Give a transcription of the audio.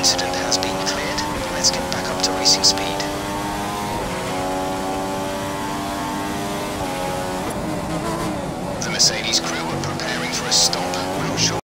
incident has been cleared. Let's get back up to racing speed. The Mercedes crew are preparing for a stop. We're not sure